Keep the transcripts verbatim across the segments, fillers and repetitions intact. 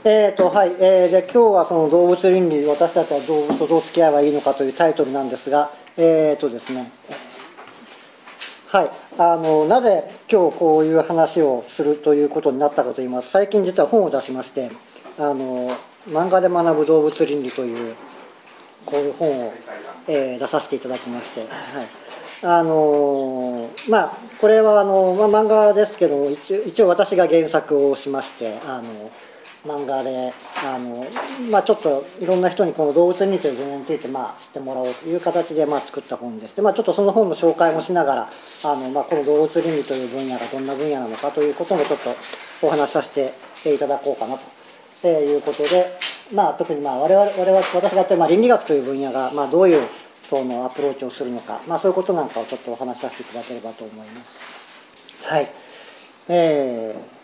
えーとはいえー、で今日はその動物倫理、私たちは動物とどう付き合えばいいのかというタイトルなんですが、えーとですね、はい、あのなぜ今日こういう話をするということになったかといいます。最近実は本を出しまして、あの漫画で学ぶ動物倫理というこういう本を、えー、出させていただきまして、はい、あのまあこれはあの、まあ、漫画ですけども、一応、一応私が原作をしまして、あの漫画であの、まあ、ちょっといろんな人にこの動物倫理という分野について、まあ、知ってもらおうという形で、まあ、作った本です。で、まあ、ちょっとその本の紹介もしながら、あの、まあ、この動物倫理という分野がどんな分野なのかということもちょっとお話しさせていただこうかなということで、まあ、特にまあ我々我々私がやってるまあ倫理学という分野が、まあ、どういうそのアプローチをするのか、まあ、そういうことなんかをちょっとお話しさせていただければと思います。はい。えー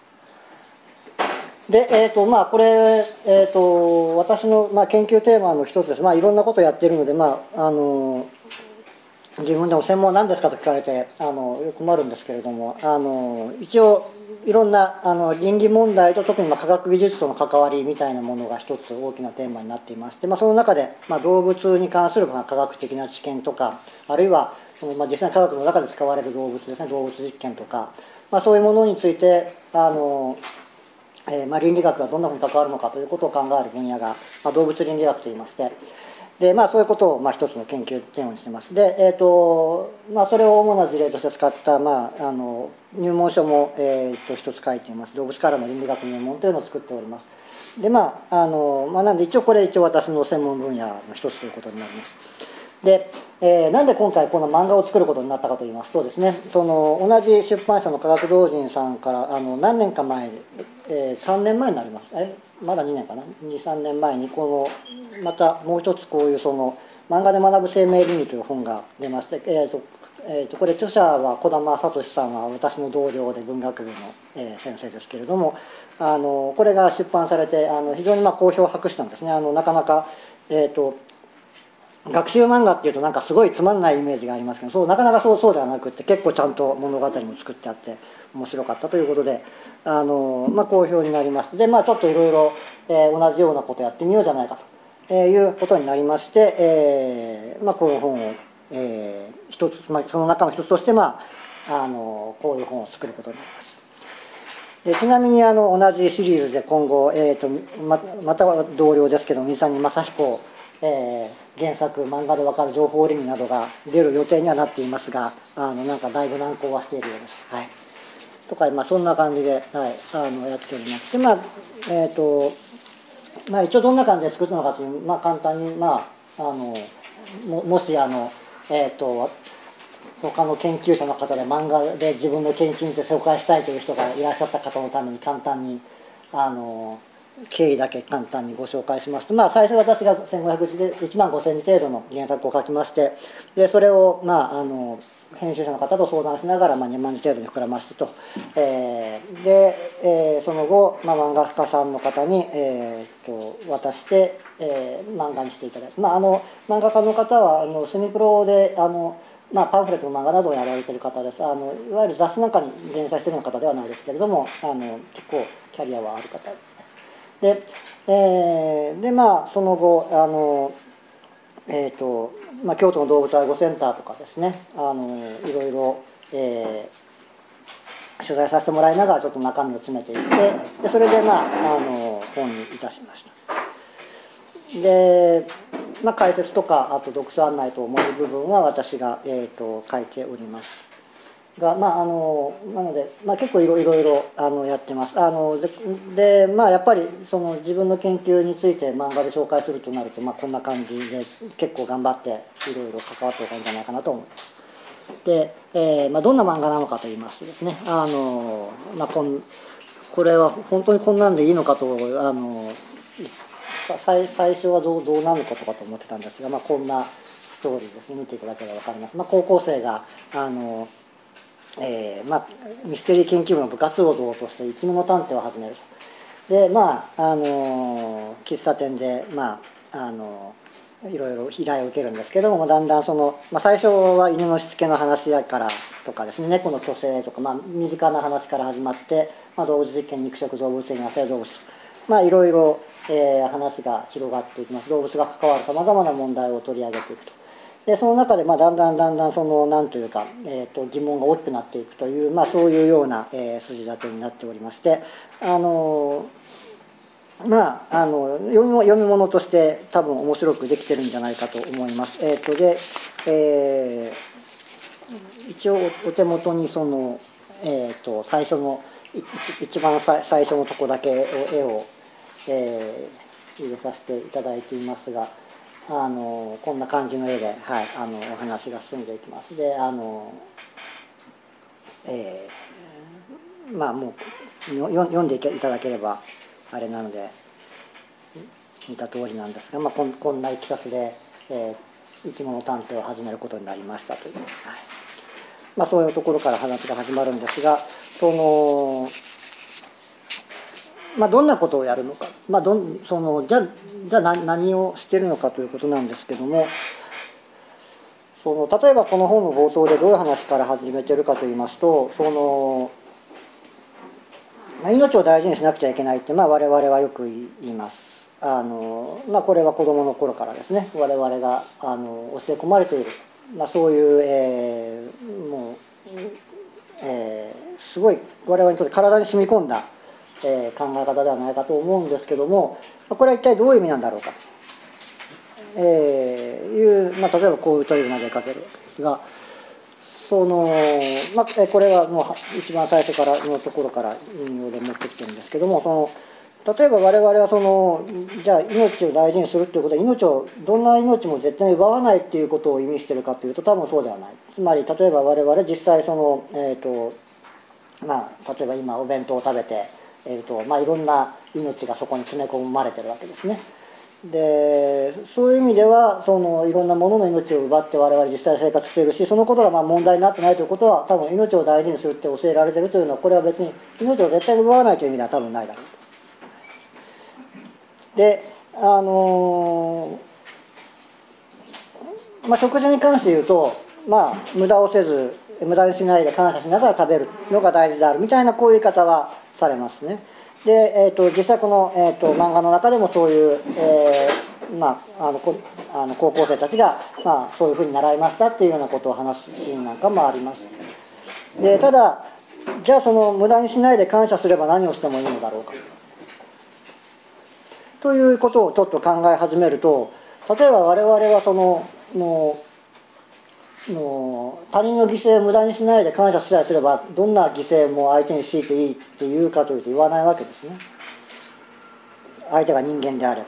でえーとまあ、これ、えーと私の、まあ、研究テーマの一つです。まあ、いろんなことをやっているので、まあ、あの自分でも専門なんですかと聞かれてあのよく困るんですけれども、あの一応いろんなあの倫理問題と特にまあ科学技術との関わりみたいなものが一つ大きなテーマになっていまして、まあ、その中で、まあ、動物に関するまあ科学的な知見とか、あるいはその、まあ、実際に科学の中で使われる動物ですね、動物実験とか、まあ、そういうものについてあのえーまあ、倫理学がどんなふうに関わるのかということを考える分野が、まあ、動物倫理学といいまして、で、まあ、そういうことを、まあ、一つの研究テーマにしています。で、えーとまあ、それを主な事例として使った、まあ、あの入門書も、えー、と一つ書いています。動物からの倫理学入門というのを作っております。で、まああのまあ、なんで一応これ一応私の専門分野の一つということになります。で、えー、なんで今回この漫画を作ることになったかといいますとですね、その同じ出版社の科学同人さんからあの何年か前に、えー、さんねんまえになります。えまだにねんかな、にさんねんまえにこのまたもう一つこういうその漫画で学ぶ生命倫理という本が出まして、えーとえー、とこれ著者は児玉聡さんは私の同僚で文学部の、えー、先生ですけれども、あのこれが出版されてあの非常にまあ好評を博したんですね。あのなかなか、えーと学習漫画っていうとなんかすごいつまんないイメージがありますけど、そうなかなかそうそうではなくって、結構ちゃんと物語も作ってあって面白かったということで、あの、まあ、好評になりまして、で、まあ、ちょっといろいろ同じようなことやってみようじゃないかということになりまして、えーまあ、この本を、えー、一つ、まあ、その中の一つとして、まあ、あのこういう本を作ることになりました。でちなみにあの同じシリーズで今後、えーと ま, または同僚ですけど水谷正彦、えー、原作漫画で分かる情報倫理などが出る予定にはなっていますが、あのなんかだいぶ難航はしているようです。はい、とか、まあ、そんな感じで、はい、あのやっております。でまあえーとまあ、一応どんな感じで作ったのかという、まあ、簡単に、まあ、あの も, もしあの、えーと他の研究者の方で漫画で自分の研究について紹介したいという人がいらっしゃった方のために簡単にあの経緯だけ簡単にご紹介しますと、まあ、最初私がせんごひゃくじでいちまんごせんじ程度の原作を書きまして、でそれを、まあ、あの編集者の方と相談しながら、まあ、にまんじ程度に膨らましてと、えー、で、えー、その後、まあ、漫画家さんの方に、えー、と渡して、えー、漫画にしていただいて、まあ、あの漫画家の方はあのセミプロであのまあ、パンフレットの漫画などをやられている方です。あのいわゆる雑誌なんかに連載しているような方ではないですけれども、あの結構キャリアはある方ですね。で、えー、でまあその後あの、えーとまあ、京都の動物愛護センターとかですね、あのいろいろ、えー、取材させてもらいながらちょっと中身を詰めていって、でそれで、まあ、あの本にいたしました。でまあ、解説とかあと読書案内と思う部分は私が、えー、と書いておりますが、まあ、あのなので、まあ、結構いろいろあのやってます。あの で, で、まあ、やっぱりその自分の研究について漫画で紹介するとなると、まあ、こんな感じで結構頑張っていろいろ関わっておかないんじゃないかなと思います。で、えーまあ、どんな漫画なのかといいますとですね、あの、まあ、こんこれは本当にこんなんでいいのかとあの最, 最初はど う, どうなるのかとかと思ってたんですが、まあ、こんなストーリーですね。見ていただければ分かります。まあ、高校生があの、えーまあ、ミステリー研究部の部活動として生き物探偵を始めると。でまああの喫茶店で、まあ、あのいろいろ依頼を受けるんですけども、だんだんその、まあ、最初は犬のしつけの話からとかですね、猫の虚勢とか、まあ、身近な話から始まって、まあ、動物実験、肉食動物園、野生動物まあいろいろ、えー、話が広がっていきます。動物が関わるさまざまな問題を取り上げていくと。でその中でまあだんだんだんだんその何というか、えー、と疑問が大きくなっていくという、まあ、そういうような、えー、筋立てになっておりまして、あのまああの読み読み物として多分面白くできてるんじゃないかと思います。えー、とで、えー、一応お手元にその、えー、と最初の一, 一番最初のとこだけ絵を、えー、入れさせていただいていますが。あのこんな感じの絵で、はい、あのお話が進んでいきます。であの、えー、まあもう読んでいただければあれなので見た通りなんですが、まあ、こんこんないきさつで、えー、生き物探偵を始めることになりましたという、はい、まあ、そういうところから話が始まるんですが、そのまあ、どんなことをやるのか、まあ、どんそのじゃじゃあ何何をしてるのかということなんですけども、その例えばこの本の冒頭でどういう話から始めてるかといいますと、その、まあ、命を大事にしなくちゃいけないって、まあ、我々はよく言います。あの、まあ、これは子どもの頃からですね、我々があの教え込まれている、まあ、そういう、えー、もう、えー、すごい我々にとって体に染み込んだえー、考え方ではないかと思うんですけども、これは一体どういう意味なんだろうかと、えー、いう、まあ、例えばこういう問いを投げかけるわけですが、その、まあ、これはもう一番最初からのところから引用で持ってきてるんですけども、その例えば我々はそのじゃあ命を大事にするっていうことは、命をどんな命も絶対に奪わないっていうことを意味してるかというと、多分そうではない。つまり例えば我々実際その、えーとまあ、例えば今お弁当を食べてえーとまあ、いろんな命がそこに詰め込まれてるわけですね。でそういう意味ではそのいろんなものの命を奪って我々実際生活しているし、そのことがまあ問題になってないということは、多分命を大事にするって教えられているというのは、これは別に命を絶対に奪わないという意味では多分ないだろうと。であのー、まあ、食事に関して言うと、まあ、無駄をせず無駄にしないで感謝しながら食べるのが大事であるみたいな、こういう言い方はされますね。で、えー、と実際この、えー、と漫画の中でもそういう、えーまあ、あのこあの高校生たちが、まあ、そういうふうに習いましたっていうようなことを話すシーンなんかもあります。でただじゃあその無駄にしないで感謝すれば何をしてもいいのだろうかということをちょっと考え始めると、例えば我々はそのもうの他人の犠牲を無駄にしないで感謝さえすれば、どんな犠牲も相手に強いていいって言うかというと言わないわけですね。相手が人間であれ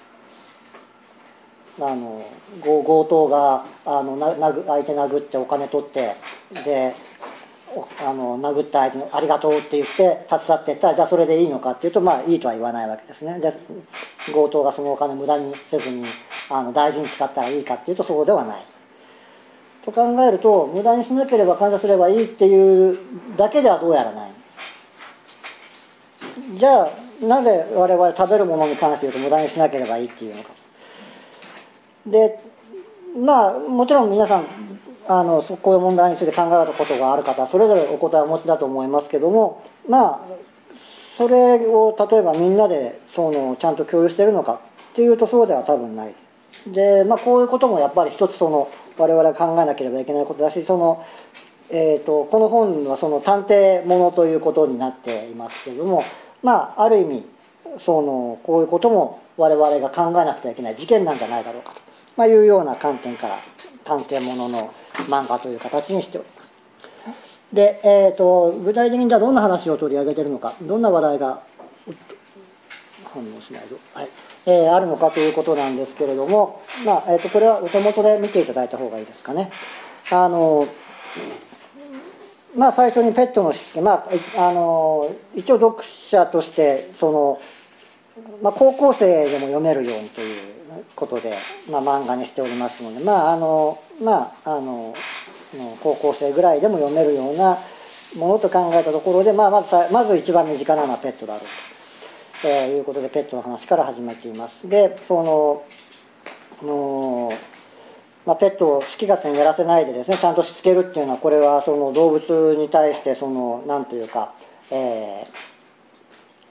ば、あの強盗があのなな相手殴ってお金取って、であの殴った相手にありがとうって言って立ち去っていったら、じゃあそれでいいのかっていうと、まあいいとは言わないわけですね。じゃあ強盗がそのお金無駄にせずにあの大事に使ったらいいかっていうと、そうではないと考えると、無駄にしなければ感謝すればいいっていうだけではどうやらない。じゃあなぜ我々食べるものに関して言うと無駄にしなければいいっていうのか。でまあもちろん皆さんあのこういう問題について考えたことがある方はそれぞれお答えをお持ちだと思いますけども、まあそれを例えばみんなでそのちゃんと共有しているのかっていうと、そうでは多分ない。で、まあ、こういうこともやっぱり一つその我々が考えなければいけないことだし、その、えーと、この本はその探偵ものということになっていますけれども、まあある意味そのこういうことも我々が考えなくちゃいけない事件なんじゃないだろうかと、まあ、いうような観点から探偵ものの漫画という形にしております。で、えーと、具体的にじゃあどんな話を取り上げているのか、どんな話題が反応しないぞ、はいえー、あるのかということなんですけれども、まあえー、とこれはお手元で見ていただいた方がいいですかね。あのまあ、最初にペットのしつけ、まあ、あの一応読者としてその、まあ、高校生でも読めるようにということで、まあ、漫画にしておりますので、まああのまあ、あの高校生ぐらいでも読めるようなものと考えたところで、まあ、まずまず一番身近なのはペットだろうと、えー、いうことでペットの話から始めています。でそののまあ、ペットを好き勝手にやらせないでですね、ちゃんとしつけるっていうのは、これはその動物に対してその何というか、え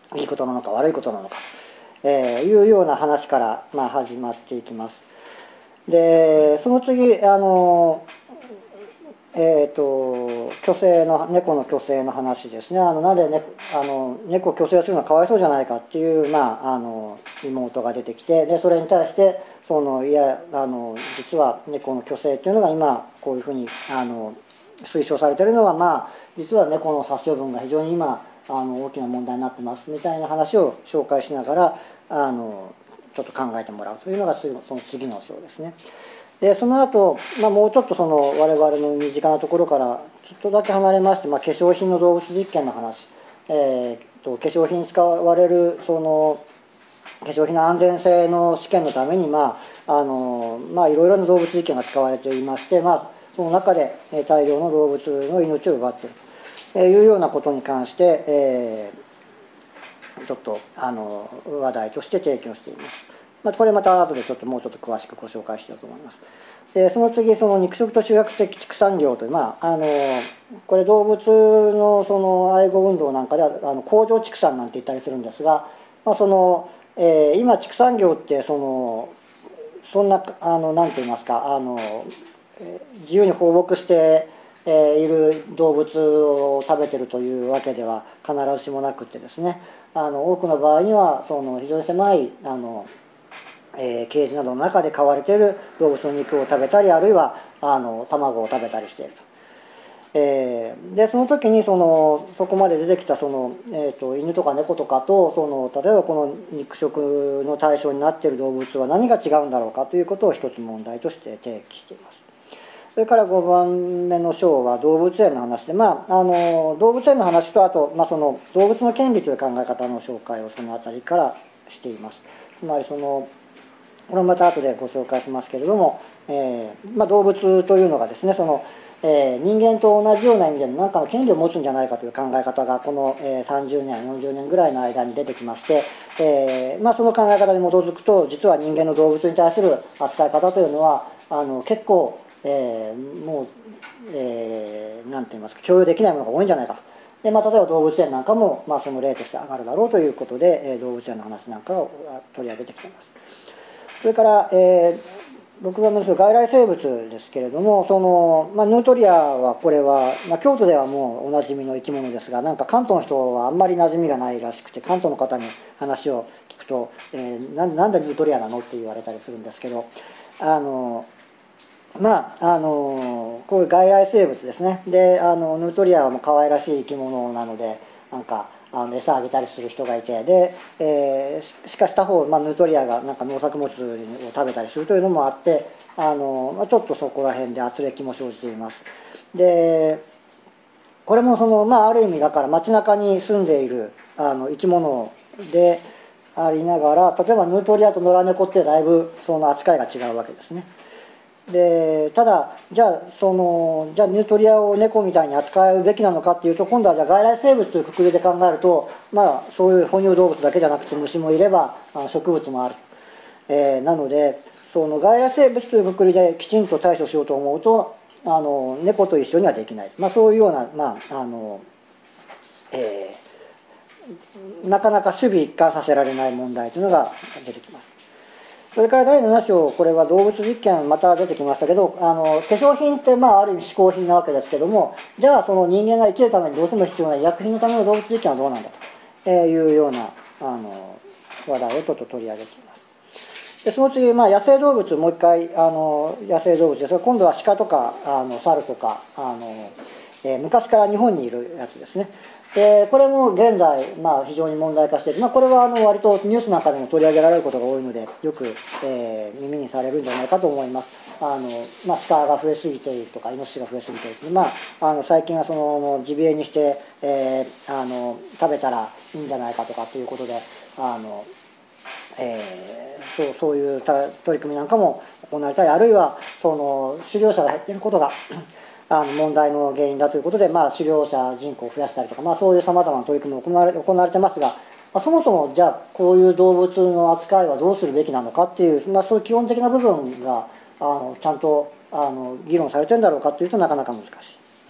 いいことなのか悪いことなのか、えー、いうような話から、まあ、始まっていきます。でその次あのえー、と去勢の猫の去勢の話ですね。あのなんで、ね、あの猫を去勢するのはかわいそうじゃないかっていう、まあ、あの妹が出てきて、でそれに対してそのいやあの実は猫の去勢っていうのが今こういうふうにあの推奨されているのは、まあ、実は猫の殺処分が非常に今あの大きな問題になってますみたいな話を紹介しながらあのちょっと考えてもらうというのがその次の章ですね。でその後、まあもうちょっとその我々の身近なところからちょっとだけ離れまして、まあ、化粧品の動物実験の話、えー、と化粧品に使われるその化粧品の安全性の試験のために、まああのまあ、いろいろな動物実験が使われていまして、まあ、その中で大量の動物の命を奪っているというようなことに関して、えー、ちょっとあの話題として提供しています。まあ、これまた後でちょっともうちょっと詳しくご紹介しようと思います。でその次その肉食と集約的畜産業という、まあ、あのこれ動物のその愛護運動なんかではあの工場畜産なんて言ったりするんですが、まあ、その、えー、今畜産業ってそのそんなあのなんて言いますかあの自由に放牧している動物を食べてるというわけでは必ずしもなくてですね、あの多くの場合にはその非常に狭いあのえー、ケージなどの中で飼われている動物の肉を食べたり、あるいはあの卵を食べたりしていると。えー、でその時にそのそこまで出てきたその、えー、と犬とか猫とかとその例えばこの肉食の対象になっている動物は何が違うんだろうかということを一つ問題として提起しています。それからごばんめの章は動物園の話で、まあ、あの動物園の話とあと、まあ、その動物の権利という考え方の紹介をそのあたりからしています。つまりそのこれもまた後でご紹介しますけれども、えーまあ、動物というのがですねその、えー、人間と同じような意味で何かの権利を持つんじゃないかという考え方がこの、えー、さんじゅうねんよんじゅうねんぐらいの間に出てきまして、えーまあ、その考え方に基づくと実は人間の動物に対する扱い方というのはあの結構、えー、もう、えー、なんて言いますか共有できないものが多いんじゃないかと。でまあ、例えば動物園なんかも、まあ、その例として上がるだろうということで、えー、動物園の話なんかを取り上げてきています。それから、えー、ろくばんめの外来生物ですけれどもその、まあ、ヌートリアはこれは、まあ、京都ではもうおなじみの生き物ですがなんか関東の人はあんまり馴染みがないらしくて関東の方に話を聞くと、えー、な, なんでヌートリアなのって言われたりするんですけどあのまああのこういう外来生物ですね。であのヌートリアはもう可愛らしい生き物なのでなんかあの餌あげたりする人がいてで、えー、し, しかし他方、まあ、ヌートリアがなんか農作物を食べたりするというのもあってあの、まあ、ちょっとそこら辺で軋轢も生じています。でこれもその、まあ、ある意味だから街中に住んでいるあの生き物でありながら例えばヌートリアと野良猫ってだいぶその扱いが違うわけですね。でただじゃあそのじゃあヌートリアを猫みたいに扱うべきなのかっていうと今度はじゃあ外来生物というくくりで考えるとまあそういう哺乳動物だけじゃなくて虫もいれば植物もある、えー、なのでその外来生物というくくりできちんと対処しようと思うとあの猫と一緒にはできない、まあ、そういうような、まああのえー、なかなか守備一貫させられない問題というのが出てきます。それからだいなな章これは動物実験また出てきましたけどあの化粧品ってまあある意味嗜好品なわけですけどもじゃあその人間が生きるためにどうしても必要な医薬品のための動物実験はどうなんだというようなあの話題をちょっと取り上げています。でその次、まあ、野生動物もう一回あの野生動物ですが今度は鹿とかあの猿とかあの、えー、昔から日本にいるやつですね。でこれも現在、まあ、非常に問題化している、まあ、これはあの割とニュースなんかでも取り上げられることが多いのでよく、えー、耳にされるんじゃないかと思います。あの、まあ、鹿が増えすぎているとかイノシシが増えすぎている、まあ、あの最近はそのジビエにして、えー、あの食べたらいいんじゃないかとかっていうことであの、えー、そう、そういう取り組みなんかも行われたりあるいはその狩猟者が減っていることがあの問題の原因だということで、まあ、狩猟者人口を増やしたりとか、まあ、そういうさまざまな取り組みが行われ、行われてますが、まあ、そもそもじゃあこういう動物の扱いはどうするべきなのかっていう、まあ、そういう基本的な部分があのちゃんとあの議論されてるんだろうかというとなかなか難しい。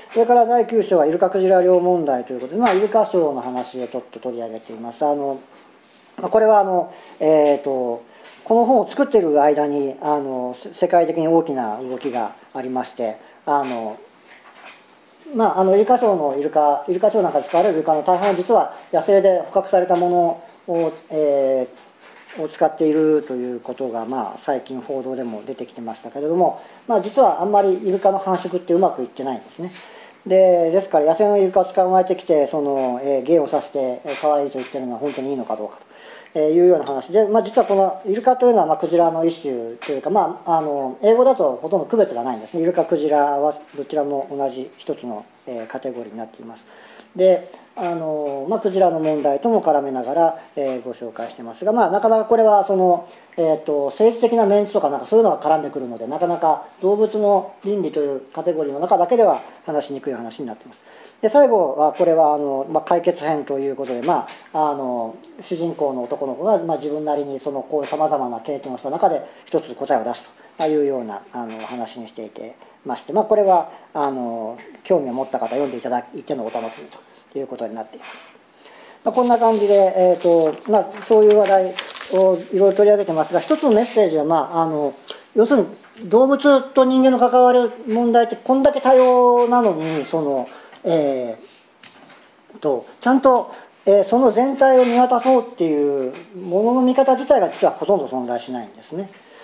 それからだいきゅう章はイルカクジラ漁問題ということで、まあ、イルカ礁の話をちょっと取り上げています。あのこれはあの、えーと、この本を作っている間にあの世界的に大きな動きがありまして、あのまあ、あのイルカ礁のイルカイルカ礁なんかで使われるイルカの大半は実は野生で捕獲されたものを、えー、を使っているということが、まあ、最近報道でも出てきてましたけれども、まあ、実はあんまりイルカの繁殖ってうまくいってないんですね。でですから野生のイルカを捕まえてきてその、えー、芸をさせて可愛いと言ってるのは本当にいいのかどうかというような話で、まあ、実はこのイルカというのは、まあ、クジラの一種というか、まあ、あの英語だとほとんど区別がないんですね。イルカクジラはどちらも同じ一つの、えー、カテゴリーになっています。であの、まあ、クジラの問題とも絡めながら、えー、ご紹介してますが、まあ、なかなかこれはその、えー、と政治的なメンツとかなんかそういうのが絡んでくるので、なかなか動物の倫理というカテゴリーの中だけでは話しにくい話になっています。で最後はこれはあの、まあ、解決編ということで、まあ、あの主人公の男の子が、まあ、自分なりにそのこうさまざまな経験をした中で一つ答えを出すというようなあの話にしていてまして、まあ、これはあの興味を持った方読んでいただいてのお楽しみということになっています。まあ、こんな感じで、えーとまあ、そういう話題をいろいろ取り上げてますが、一つのメッセージは、まあ、あの要するに動物と人間の関わる問題ってこんだけ多様なのにその、えー、とちゃんと、えー、その全体を見渡そうっていうものの見方自体が実はほとんど存在しないんですね。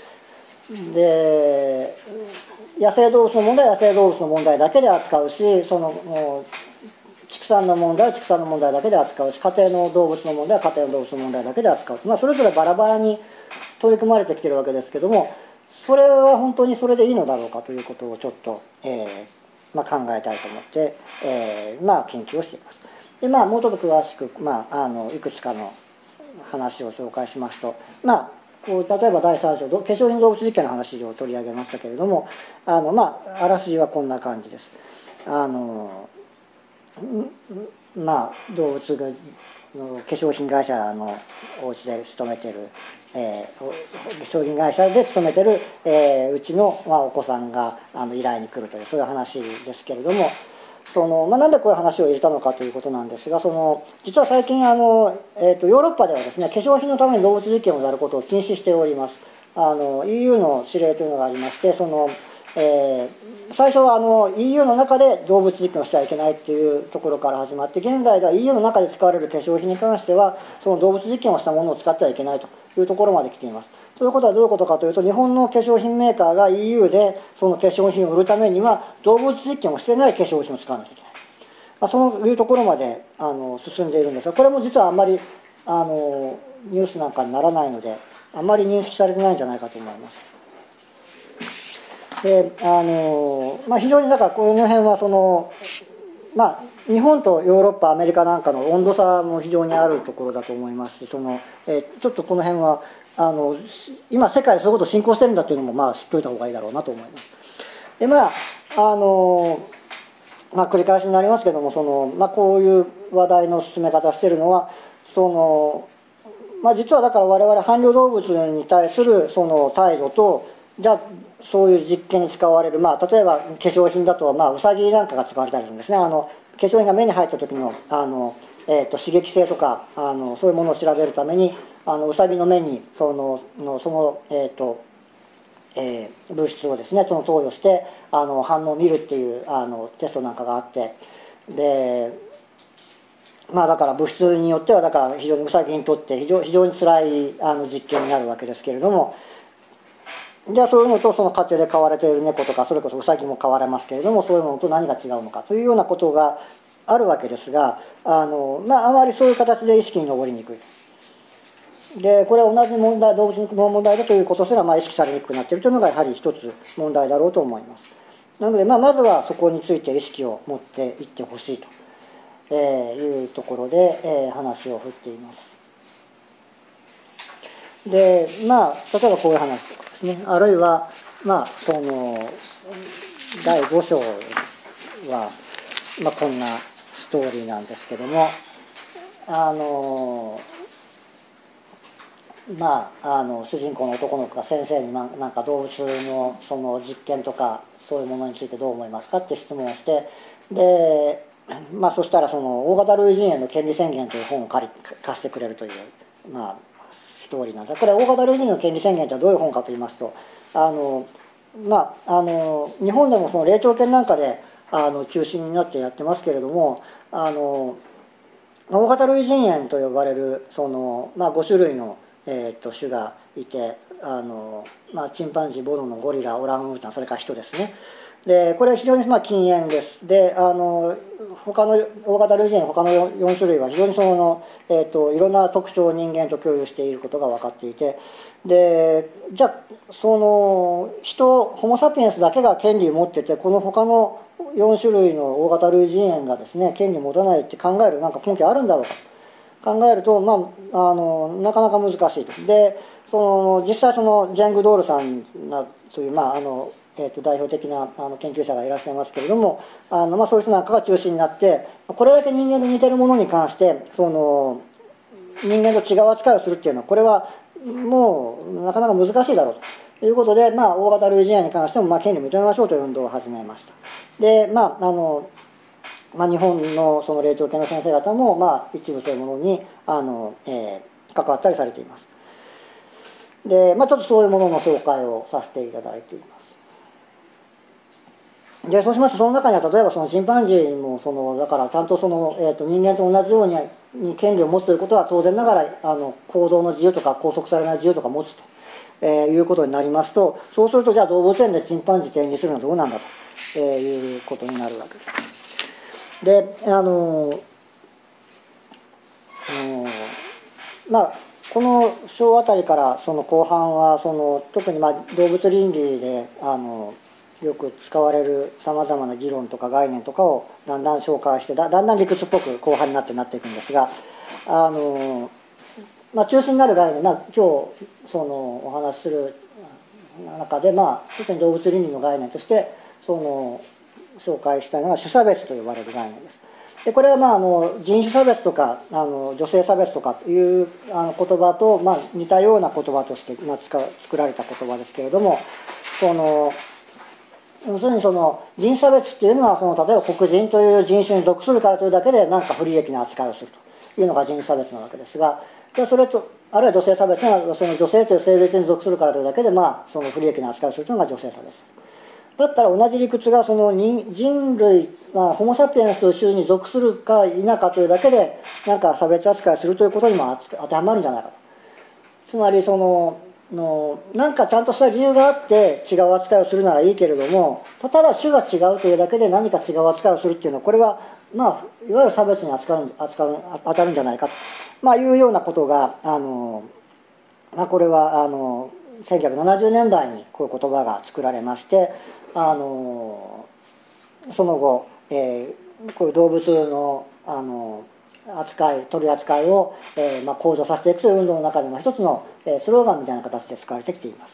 で野生動物の問題は野生動物の問題だけで扱うし、そのもう畜産の問題は畜産の問題だけで扱うし、家庭の動物の問題は家庭の動物の問題だけで扱う、まあ、それぞれバラバラに取り組まれてきてるわけですけども、それは本当にそれでいいのだろうかということをちょっと、えーまあ、考えたいと思って、えーまあ、研究をしています。でまあもうちょっと詳しく、まあ、あのいくつかの話を紹介しますと、まあこう例えばだいさん章化粧品動物実験の話を取り上げましたけれども、あの、まあ、あらすじはこんな感じです。あのまあ動物がの化粧品会社のお家で勤めてる、えー、化粧品会社で勤めてる、えー、うちの、まあ、お子さんがあの依頼に来るというそういう話ですけれども、その、まあ、なんでこういう話を入れたのかということなんですが、その実は最近あの、えー、とヨーロッパではですね、化粧品のために動物実験をやることを禁止しております。あの イーユー の指令というのがありまして、その、えー、最初はあの イーユー の中で動物実験をしてはいけないっていうところから始まって、現在では イーユー の中で使われる化粧品に関してはその動物実験をしたものを使ってはいけないというところまで来ています。ということはどういうことかというと、日本の化粧品メーカーが イーユー でその化粧品を売るためには動物実験をしてない化粧品を使わなきゃいけない、まあ、そういうところまであの進んでいるんですが、これも実はあんまりあのニュースなんかにならないので、あんまり認識されてないんじゃないかと思います。であのまあ、非常にだからこの辺はその、まあ、日本とヨーロッパアメリカなんかの温度差も非常にあるところだと思いますし、その、えー、ちょっとこの辺はあの今世界でそういうことを進行してるんだというのも、まあ、知っておいた方がいいだろうなと思います。でまああのまあ、繰り返しになりますけども、その、まあ、こういう話題の進め方してるのはその、まあ、実はだから我々伴侶動物に対するその態度と、じゃあそういう実験に使われる、まあ、例えば化粧品だと、まあ、ウサギなんかが使われたりするんですね。あの化粧品が目に入った時のあの、えー、と刺激性とかあのそういうものを調べるためにあのウサギの目にそののその、えーとえー、物質をですねその投与してあの反応を見るっていうあのテストなんかがあって、でまあだから物質によってはだから非常にウサギにとって非常非常に辛いあの実験になるわけですけれども、じゃあそういうのとその家庭で飼われている猫とかそれこそウサギも飼われますけれども、そういうものと何が違うのかというようなことがあるわけですが、あの、まあ、あまりそういう形で意識に上りにくい。でこれは同じ問題動物の問題だということすらまあ意識されにくくなっているというのがやはり一つ問題だろうと思います。なので、まあ、まずはそこについて意識を持っていってほしいというところで、えー、話を振っています。でまあ例えばこういう話とかですね、あるいはまあそのだいご章は、まあ、こんなストーリーなんですけども、あのまあ、あの主人公の男の子が先生になんか動物のその実験とかそういうものについてどう思いますかって質問をして、で、まあ、そしたらその大型類人猿の権利宣言という本を借り貸してくれるという、まあ、ストーリーなんですが、これ大型類人猿の権利宣言とはどういう本かといいますと、あの、まあ、あの日本でもその霊長犬なんかであの中心になってやってますけれども、あの大型類人猿と呼ばれるその、まあ、ご種類のえー、と種がいて、あの、まあ、チンパンジー、ボノのゴリラ、オランウータン、それから人ですね。でこれは非常にまあ禁煙です。であの他の大型類人猿の他のよん種類は非常にその、えー、といろんな特徴を人間と共有していることが分かっていて、でじゃあその人ホモ・サピエンスだけが権利を持ってて、この他のよん種類の大型類人猿がですね権利を持たないって考えるなんか根拠あるんだろうか考えると、まあ、あのなかなか難しいと。でその実際そのジェング・ドールさんという、まああのえー、と代表的なあの研究者がいらっしゃいますけれども、あの、まあ、そういう人なんかが中心になって、これだけ人間と似てるものに関してその人間と違う扱いをするっていうのはこれはもうなかなか難しいだろうということで、まあ、大型類人猿に関してもまあ権利を認めましょうという運動を始めました。でまああのまあ、日本のその霊長犬の先生方も、まあ、一部そういうものにあの、えー、関わったりされています。で、まあ、ちょっとそういうものの紹介をさせていただいています。でそうしますとその中には例えばそのチンパンジーもそのだからちゃんとその、えー、と人間と同じようにに権利を持つということは当然ながらあの行動の自由とか拘束されない自由とか持つと、えー、いうことになりますと、そうするとじゃあ動物園でチンパンジー展示するのはどうなんだと、えー、いうことになるわけです。であのまあこの章あたりからその後半はその特にまあ動物倫理であのよく使われるさまざまな議論とか概念とかをだんだん紹介して だ, だんだん理屈っぽく後半になってなっていくんですが、あの、まあ、中心になる概念、まあ、今日そのお話しする中で、まあ、特に動物倫理の概念としてその紹介したいのが種差別と呼ばれる概念です。でこれはまああの人種差別とかあの女性差別とかというあの言葉とまあ似たような言葉として、まあ、使作られた言葉ですけれども、その要するにその人種差別っていうのはその例えば黒人という人種に属するからというだけで何か不利益な扱いをするというのが人種差別なわけですが、でそれとあるいは女性差別はその女性という性別に属するからというだけでまあその不利益な扱いをするというのが女性差別です。だったら同じ理屈がその人類、まあ、ホモ・サピエンスという種に属するか否かというだけでなんか差別扱いするということにも当てはまるんじゃないかと。つまりそののなんかちゃんとした理由があって違う扱いをするならいいけれども、ただ種が違うというだけで何か違う扱いをするっていうのはこれはまあいわゆる差別に扱う扱う当たるんじゃないかと、まあ、いうようなことがあの、まあ、これはあのせんきゅうひゃくななじゅうねんだいにこういう言葉が作られまして、あのその後、えー、こういう動物の、あの扱い取り扱いを、えーまあ、向上させていくという運動の中でも一つの、えー、スローガンみたいな形で使われてきています。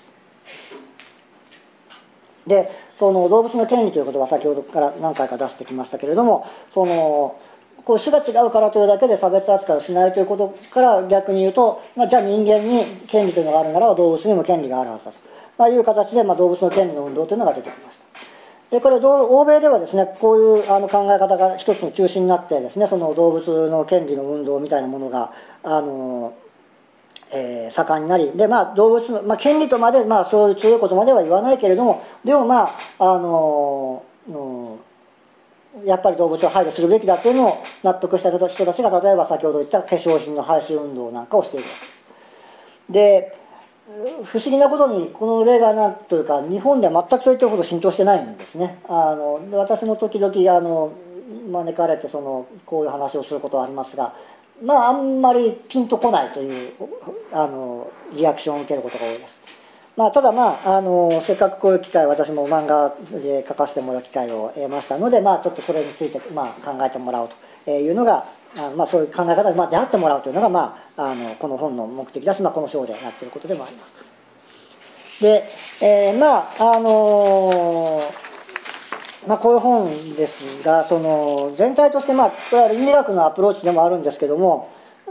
でその動物の権利という言葉は先ほどから何回か出してきましたけれども、そのこう種が違うからというだけで差別扱いをしないということから逆に言うと、まあ、じゃあ人間に権利というのがあるならば動物にも権利があるはずだと、まあ、いう形で、まあ、動物の権利の運動というのが出てきました。でこれ欧米ではですねこういうあの考え方が一つの中心になってですね、その動物の権利の運動みたいなものがあの、えー、盛んになり、でまあ動物の、まあ、権利とまで、まあ、そういう強いことまでは言わないけれども、でもまああののやっぱり動物を配慮するべきだというのを納得した人たちが例えば先ほど言った化粧品の廃止運動なんかをしているわけです。で不思議なことにこの例が何というか日本では全くそういったほど浸透してないんですね。あの私も時々あの招かれてそのこういう話をすることはありますが、まああんまりピンとこないというあのリアクションを受けることが多いです。まあ、ただまああのせっかくこういう機会私も漫画で書かせてもらう機会を得ましたので、まあ、ちょっとそれについてまあ考えてもらおうというのがあまあそういう考え方にまあ出会ってもらうというのが、まあ、あのこの本の目的だし、まあ、この章でやっていることでもあります。で、えー、まああのー、まあこういう本ですが、その全体としてまあこれは倫理学のアプローチでもあるんですけども、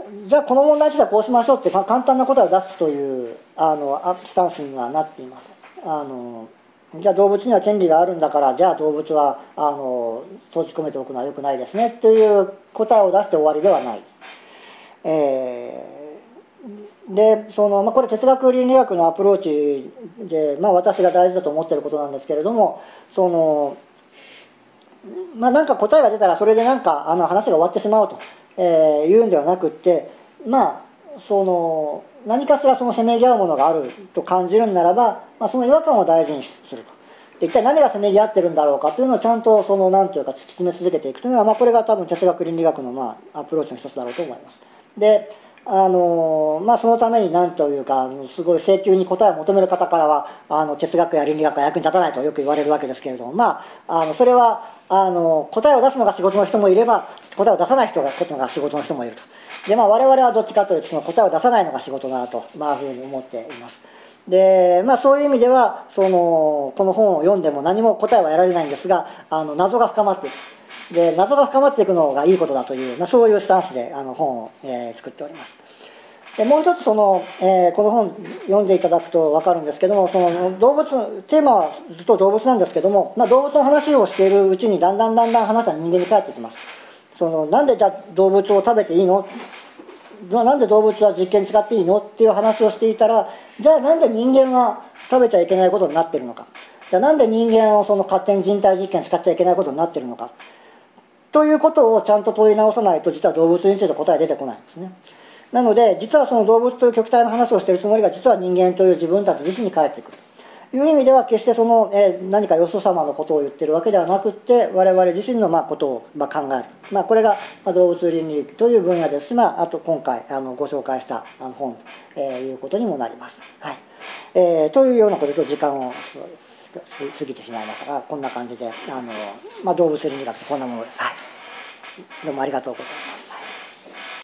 じゃあこの問題についてはこうしましょうって簡単な答えを出すというあのスタンスにはなっています。あのじゃあ動物には権利があるんだからじゃあ動物はあの閉じ込めておくのは良くないですねという答えを出して終わりではない。えーでそのまあ、これ哲学倫理学のアプローチで、まあ、私が大事だと思っていることなんですけれどもその、まあ、なんか答えが出たらそれでなんかあの話が終わってしまうと、えー、いうんではなくってまあその何かしらそのせめぎ合うものがあると感じるならば、まあ、その違和感を大事にすると。で一体何がせめぎ合ってるんだろうかというのをちゃんとその何というか突き詰め続けていくというのは、まあ、これが多分哲学倫理学のまあアプローチの一つだろうと思います。であのまあ、そのために何というかすごい請求に答えを求める方からはあの哲学や倫理学は役に立たないとよく言われるわけですけれども、まあ、あのそれはあの答えを出すのが仕事の人もいれば答えを出さない人がことが仕事の人もいると。で、まあ、我々はどっちかというとその答えを出さないのが仕事だと、まあ、ふうに思っています。で、まあ、そういう意味ではそのこの本を読んでも何も答えは得られないんですがあの謎が深まっていく。で謎が深まっていくのがいいことだという、まあ、そういうスタンスであの本を、えー、作っております。でもう一つその、えー、この本読んでいただくと分かるんですけどもその動物テーマはずっと動物なんですけども、まあ、動物の話をしているうちにだんだんだんだん話は人間に返ってきます。そのなんでじゃあ動物を食べていいのなんで動物は実験に使っていいのっていう話をしていたらじゃあなんで人間は食べちゃいけないことになっているのかじゃあなんで人間をその勝手に人体実験に使っちゃいけないことになっているのかということをちゃんと問い直さないと実は動物について答え出てこないんですね。なので実はその動物という極体の話をしているつもりが実は人間という自分たち自身に返ってくるという意味では決してその、えー、何かよそ様のことを言ってるわけではなくって我々自身のまあことをまあ考える、まあ、これがまあ動物倫理という分野ですし、まあ、あと今回あのご紹介したあの本ということにもなります。はいえー、というようなことで時間を過ぎてしまいましたがこんな感じであの、まあ、動物倫理学ってこんなものです。はい、どうもありがとうございます。